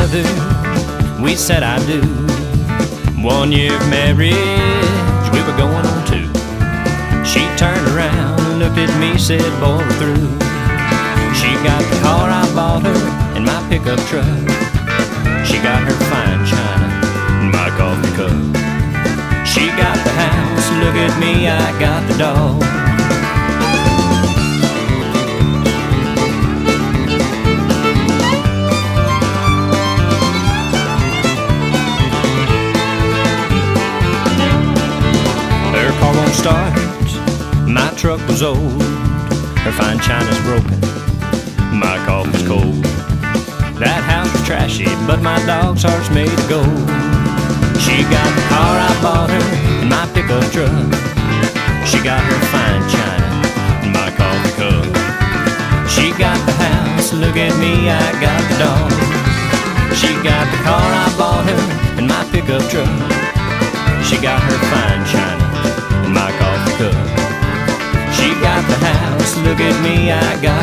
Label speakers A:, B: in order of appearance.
A: together, we said I do. 1 year of marriage, we were going on 2. She turned around and looked at me, said, boy, we're through. She got the car I bought her and my pickup truck. She got her fine china and my coffee cup. She got the house, look at me, I got the dog. Her car won't start, my truck was old. Her fine china's broken, my coffee's cold. That house was trashy, but my dog's heart's made of gold. She got the car I bought her and my pickup truck. She got her fine china and my coffee cup. She got the house, look at me, I got the dog. She got the car I bought her and my pickup truck. She got her fine china and my coffee cup. She got the house, look at me, I got